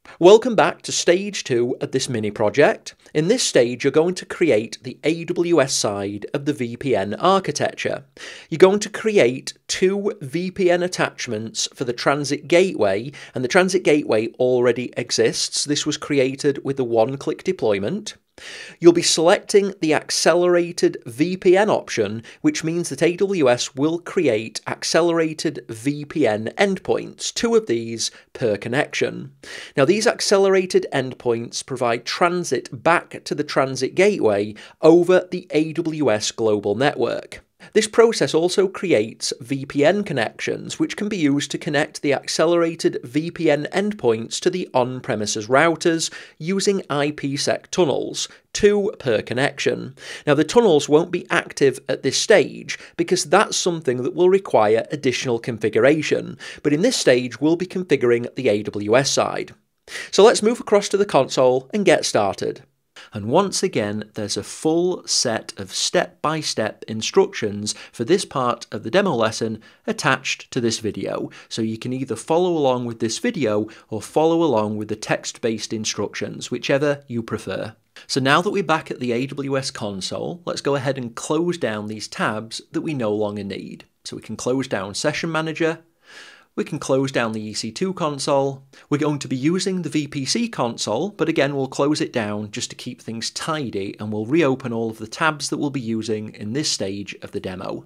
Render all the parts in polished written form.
Welcome back to stage 2 of this mini project. In this stage, you're going to create the AWS side of the VPN architecture. You're going to create 2 VPN attachments for the transit gateway, and the transit gateway already exists. This was created with a one-click deployment. You'll be selecting the accelerated VPN option, which means that AWS will create accelerated VPN endpoints, 2 of these per connection. Now, these accelerated endpoints provide transit back to the transit gateway over the AWS global network. This process also creates VPN connections, which can be used to connect the accelerated VPN endpoints to the on-premises routers using Ipsec tunnels, 2 per connection. Now, the tunnels won't be active at this stage because that's something that will require additional configuration, but in this stage we'll be configuring the AWS side. So let's move across to the console and get started. And once again, there's a full set of step-by-step instructions for this part of the demo lesson attached to this video. So you can either follow along with this video or follow along with the text-based instructions, whichever you prefer. So now that we're back at the AWS console, let's go ahead and close down these tabs that we no longer need. So we can close down Session Manager. We can close down the EC2 console. We're going to be using the VPC console, but again, we'll close it down just to keep things tidy, and we'll reopen all of the tabs that we'll be using in this stage of the demo.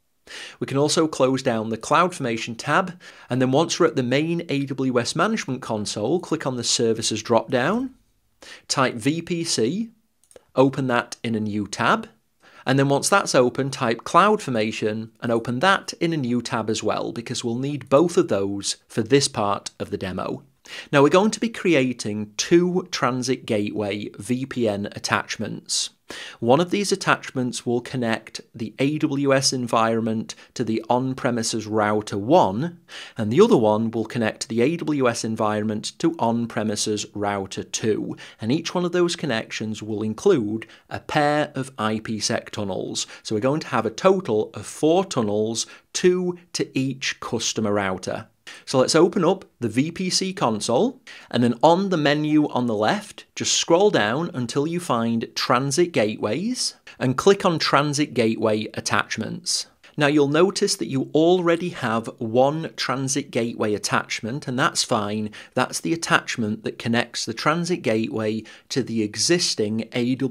We can also close down the CloudFormation tab, and then once we're at the main AWS Management Console, click on the Services dropdown, type VPC, open that in a new tab. And then once that's open, type CloudFormation and open that in a new tab as well, because we'll need both of those for this part of the demo. Now, we're going to be creating 2 transit gateway VPN attachments. One of these attachments will connect the AWS environment to the on-premises router 1, and the other one will connect the AWS environment to on-premises router 2. And each one of those connections will include a pair of Ipsec tunnels. So we're going to have a total of 4 tunnels, 2 to each customer router. So let's open up the VPC console, and then on the menu on the left, just scroll down until you find Transit Gateways and click on Transit Gateway Attachments. Now, you'll notice that you already have 1 transit gateway attachment, and that's fine. That's the attachment that connects the transit gateway to the existing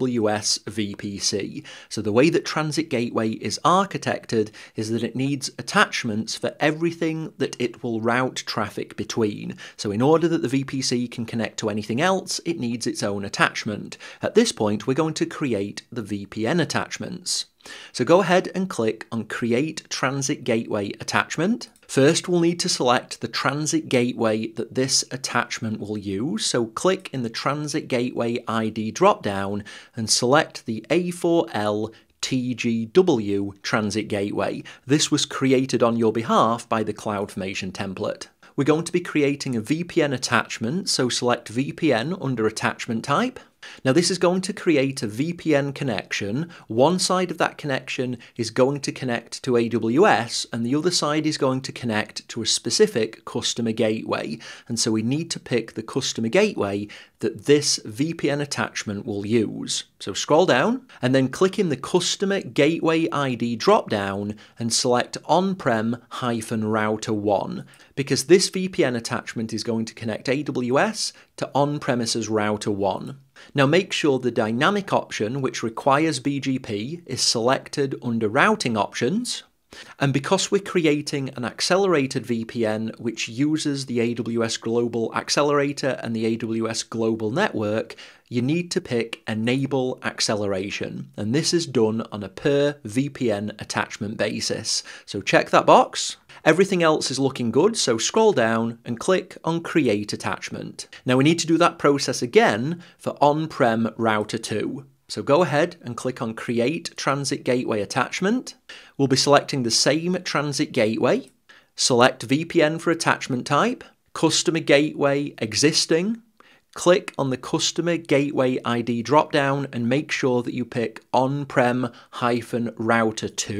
AWS VPC. So the way that transit gateway is architected is that it needs attachments for everything that it will route traffic between. So in order that the VPC can connect to anything else, it needs its own attachment. At this point, we're going to create the VPN attachments. So go ahead and click on Create Transit Gateway Attachment. First, we'll need to select the transit gateway that this attachment will use. So click in the Transit Gateway ID dropdown and select the A4L TGW Transit Gateway. This was created on your behalf by the CloudFormation template. We're going to be creating a VPN attachment, so select VPN under Attachment Type. Now, this is going to create a VPN connection. One side of that connection is going to connect to AWS, and the other side is going to connect to a specific customer gateway. And so we need to pick the customer gateway that this VPN attachment will use. So scroll down and then click in the Customer Gateway ID dropdown and select On-Prem-Router 1, because this VPN attachment is going to connect AWS to on-premises router 1. Now, make sure the dynamic option, which requires BGP, is selected under Routing Options. And because we're creating an accelerated VPN which uses the AWS Global Accelerator and the AWS Global Network, you need to pick Enable Acceleration. And this is done on a per VPN attachment basis. So check that box. Everything else is looking good, so scroll down and click on Create Attachment. Now we need to do that process again for On-Prem Router 2. So go ahead and click on Create Transit Gateway Attachment. We'll be selecting the same transit gateway. Select VPN for attachment type, Customer Gateway Existing. Click on the Customer Gateway ID dropdown and make sure that you pick On-Prem-Router 2.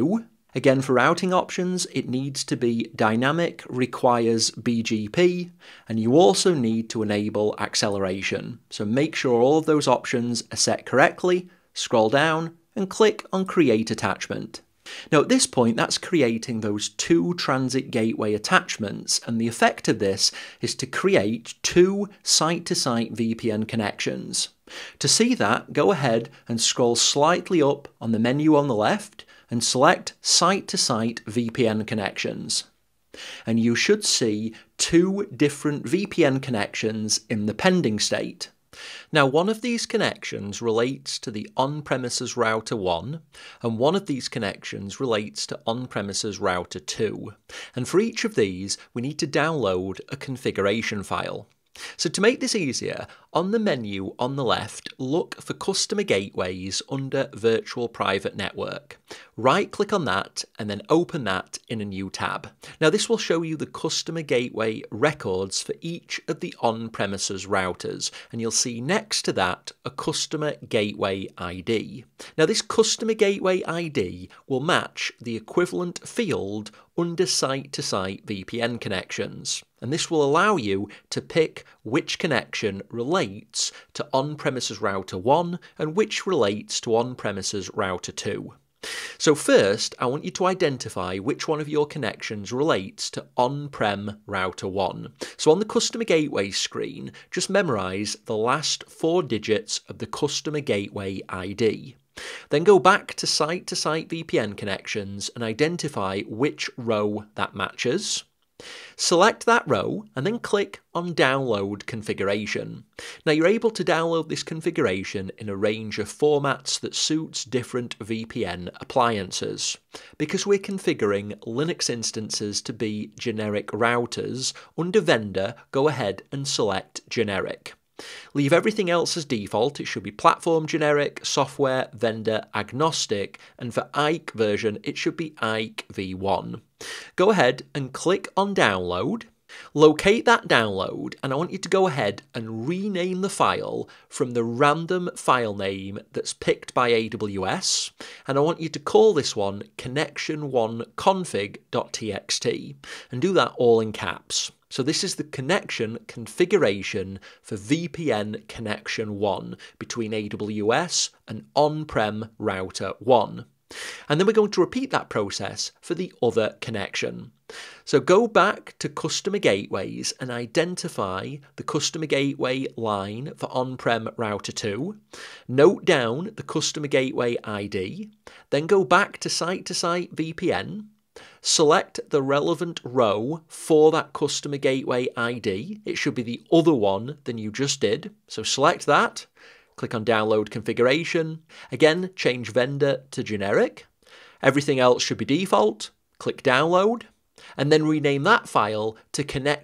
Again, for routing options, it needs to be dynamic, requires BGP, and you also need to enable acceleration. So make sure all of those options are set correctly, scroll down and click on Create Attachment. Now at this point, that's creating those two transit gateway attachments, and the effect of this is to create two site-to-site VPN connections. To see that, go ahead and scroll slightly up on the menu on the left and select Site-to-Site VPN connections. And you should see two different VPN connections in the pending state. Now, one of these connections relates to the on-premises router 1, and one of these connections relates to on-premises router 2. And for each of these, we need to download a configuration file. So to make this easier, on the menu on the left, look for Customer Gateways under Virtual Private Network. Right-click on that and then open that in a new tab. Now this will show you the Customer Gateway records for each of the on-premises routers, and you'll see next to that a Customer Gateway ID. Now this Customer Gateway ID will match the equivalent field under site-to-site VPN connections, and this will allow you to pick which connection relates to on-premises router 1 and which relates to on-premises router 2. So first, I want you to identify which one of your connections relates to on-prem router 1. So on the Customer Gateway screen, just memorize the last 4 digits of the Customer Gateway ID. Then go back to site-to-site VPN connections and identify which row that matches. Select that row and then click on Download Configuration. Now you're able to download this configuration in a range of formats that suits different VPN appliances. Because we're configuring Linux instances to be generic routers, under Vendor, go ahead and select Generic. Leave everything else as default. It should be platform generic, software vendor agnostic, and for IKE version it should be IKE v1. Go ahead and click on download. Locate that download, and I want you to go ahead and rename the file from the random file name that's picked by AWS, and I want you to call this one connection1config.txt, and do that all in caps. So this is the connection configuration for VPN connection 1 between AWS and on-prem router 1. And then we're going to repeat that process for the other connection. So go back to Customer Gateways and identify the Customer Gateway line for on-prem router 2. Note down the Customer Gateway ID. Then go back to site-to-site VPN. Select the relevant row for that Customer Gateway ID. It should be the other one than you just did. So select that. Click on Download Configuration. Again, change vendor to generic. Everything else should be default. Click Download. And then rename that file to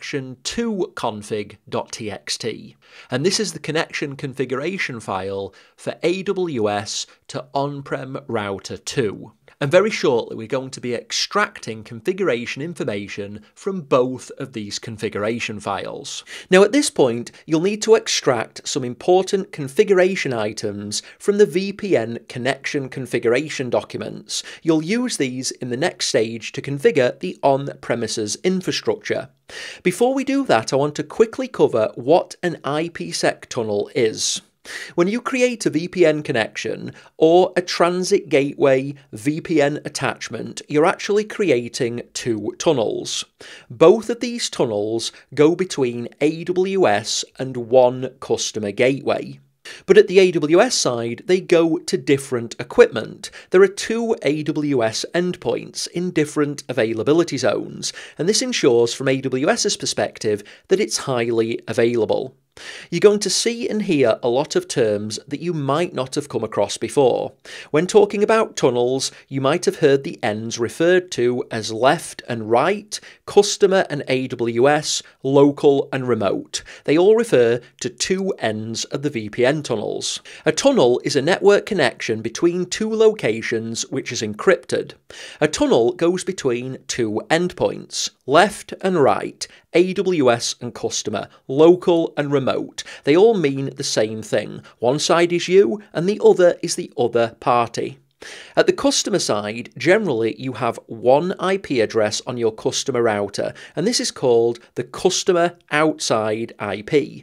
connection2config.txt. And this is the connection configuration file for AWS to on-prem router 2. And very shortly we're going to be extracting configuration information from both of these configuration files. Now at this point you'll need to extract some important configuration items from the VPN connection configuration documents. You'll use these in the next stage to configure the on-premises infrastructure. Before we do that, I want to quickly cover what an IPsec tunnel is. When you create a VPN connection or a transit gateway VPN attachment, you're actually creating two tunnels. Both of these tunnels go between AWS and one customer gateway. But at the AWS side, they go to different equipment. There are two AWS endpoints in different availability zones, and this ensures from AWS's perspective that it's highly available. You're going to see and hear a lot of terms that you might not have come across before. When talking about tunnels, you might have heard the ends referred to as left and right, customer and AWS, local and remote. They all refer to two ends of the VPN tunnels. A tunnel is a network connection between two locations which is encrypted. A tunnel goes between two endpoints, left and right, AWS and customer, local and remote. They all mean the same thing. One side is you and the other is the other party. At the customer side, generally you have one IP address on your customer router, and this is called the customer outside IP.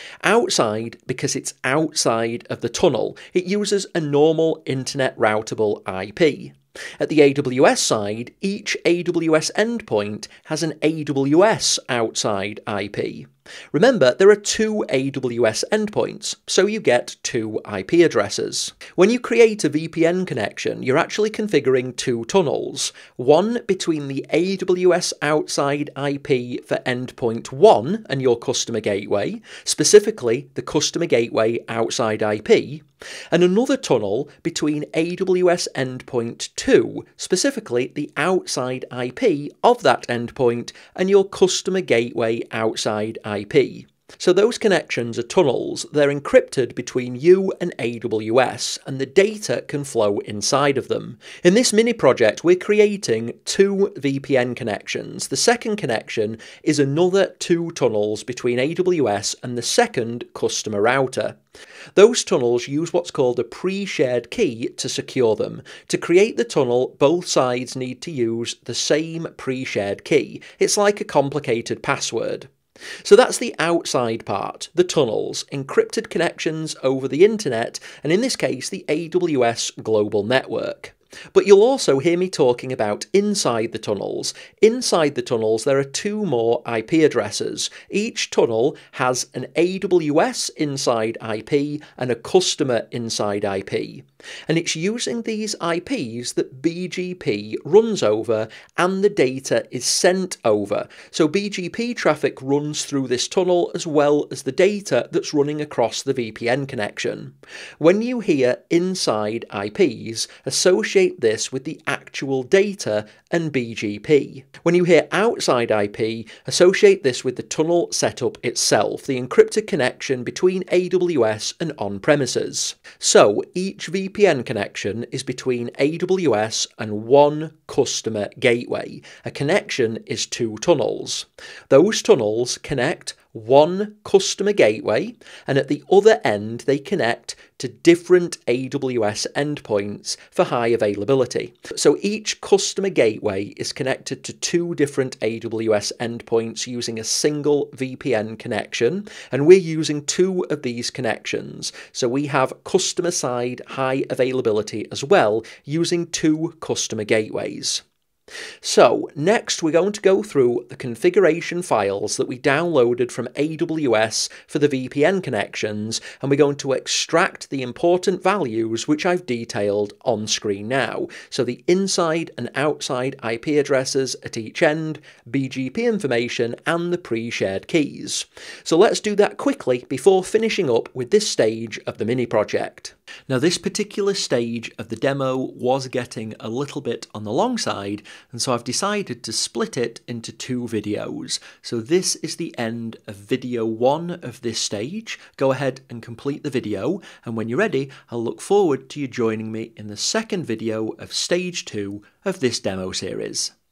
Outside because it's outside of the tunnel. It uses a normal internet routable IP. At the AWS side, each AWS endpoint has an AWS outside IP. Remember, there are two AWS endpoints, so you get two IP addresses. When you create a VPN connection, you're actually configuring two tunnels, one between the AWS outside IP for endpoint 1 and your customer gateway, specifically the customer gateway outside IP, and another tunnel between AWS endpoint 2, specifically the outside IP of that endpoint, and your customer gateway outside IP. So those connections are tunnels. They're encrypted between you and AWS, and the data can flow inside of them. In this mini project, we're creating two VPN connections. The second connection is another two tunnels between AWS and the second customer router. Those tunnels use what's called a pre-shared key to secure them. To create the tunnel, both sides need to use the same pre-shared key. It's like a complicated password. So that's the outside part, the tunnels, encrypted connections over the internet, and in this case the AWS global network. But you'll also hear me talking about inside the tunnels. Inside the tunnels there are two more IP addresses. Each tunnel has an AWS inside IP and a customer inside IP. And it's using these IPs that BGP runs over and the data is sent over. So BGP traffic runs through this tunnel as well as the data that's running across the VPN connection. When you hear inside IPs, associate this with the actual data and BGP. When you hear outside IP, associate this with the tunnel setup itself, the encrypted connection between AWS and on-premises. So each VPN connection is between AWS and one customer gateway. A connection is two tunnels. Those tunnels connect one customer gateway, and at the other end they connect to different AWS endpoints for high availability. So each customer gateway is connected to two different AWS endpoints using a single VPN connection, and we're using two of these connections. So we have customer side high availability as well, using two customer gateways. So next we're going to go through the configuration files that we downloaded from AWS for the VPN connections, and we're going to extract the important values which I've detailed on screen now. So the inside and outside IP addresses at each end, BGP information and the pre-shared keys. So let's do that quickly before finishing up with this stage of the mini project. Now this particular stage of the demo was getting a little bit on the long side, and so I've decided to split it into two videos. So this is the end of video 1 of this stage. Go ahead and complete the video, and when you're ready, I'll look forward to you joining me in the second video of stage 2 of this demo series.